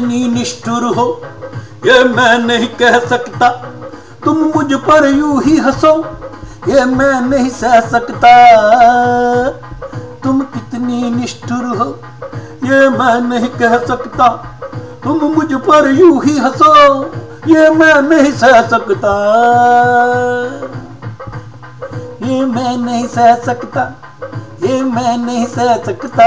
कितनी निष्ठुर हो ये मैं नहीं कह सकता, तुम मुझ पर यूं ही हंसो ये मैं नहीं सह सकता। तुम कितनी निष्ठुर हो ये मैं नहीं कह सकता, तुम मुझ पर यूं ही हंसो ये मैं नहीं सह सकता। ये मैं नहीं सह सकता, ये मैं नहीं सह सकता।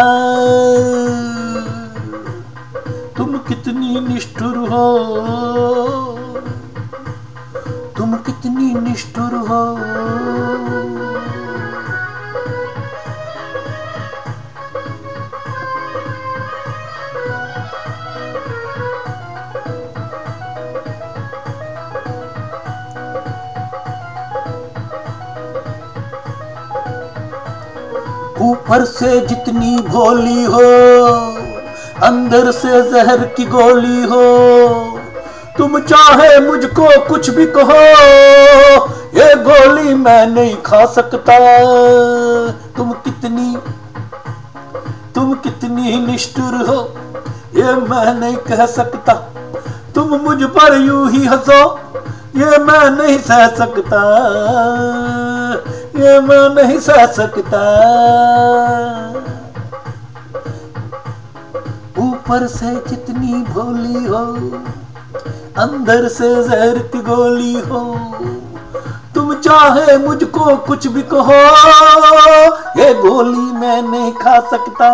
तुम कितनी निष्ठुर हो, तुम कितनी निष्ठुर हो। ऊपर से जितनी भोली हो अंदर से जहर की गोली हो, तुम चाहे मुझको कुछ भी कहो ये गोली मैं नहीं खा सकता। तुम कितनी निष्ठुर हो ये मैं नहीं कह सकता, तुम मुझ पर यूं ही हंसो ये मैं नहीं सह सकता, ये मैं नहीं सह सकता। ऊपर से जितनी भोली हो अंदर से जहर की गोली हो, तुम चाहे मुझको कुछ भी कहो ये गोली मैं नहीं खा सकता।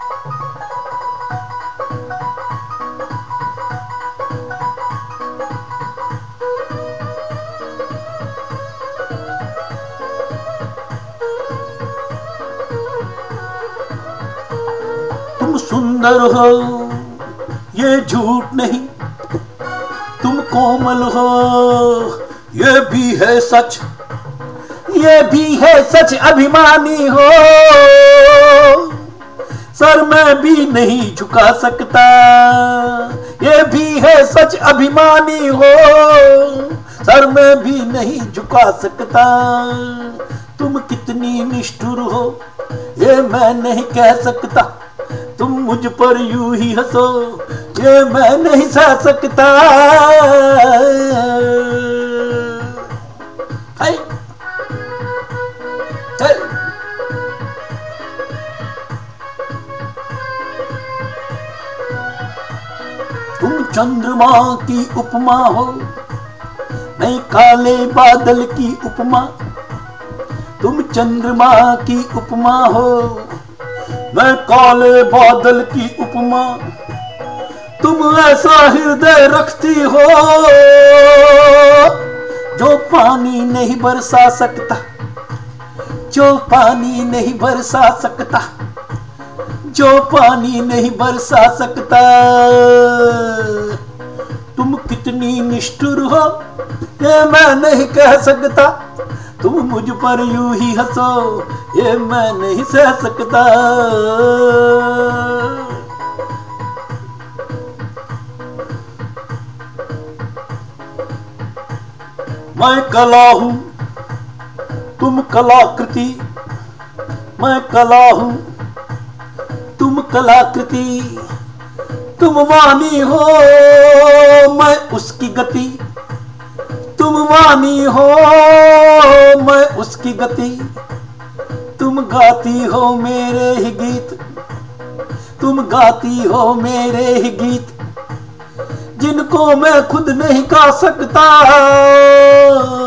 तुम सुंदर हो ये झूठ नहीं, तुम कोमल हो ये भी है सच, ये भी है सच। अभिमानी हो सर मैं भी नहीं झुका सकता, ये भी है सच। अभिमानी हो सर मैं भी नहीं झुका सकता। तुम कितनी निष्ठुर हो ये मैं नहीं कह सकता, तुम मुझ पर यूं ही हंसो ये मैं नहीं सह सकता। हाय हाय तुम चंद्रमा की उपमा हो मैं काले बादल की उपमा, तुम चंद्रमा की उपमा हो मैं काले बादल की उपमा। तुम ऐसा हृदय रखती हो जो पानी नहीं बरसा सकता, जो पानी नहीं बरसा सकता, जो पानी नहीं बरसा सकता। तुम कितनी निष्ठुर हो ये मैं नहीं कह सकता, तुम मुझ पर यूं ही हंसो ये मैं नहीं सह सकता। मैं कला हूं तुम कलाकृति, मैं कला हूं तुम कलाकृति। तुम वाणी हो मैं उसकी गति, तुम वाणी हो मैं उसकी गति। तुम गाती हो मेरे ही गीत, तुम गाती हो मेरे ही गीत, जिनको मैं खुद नहीं गा सकता।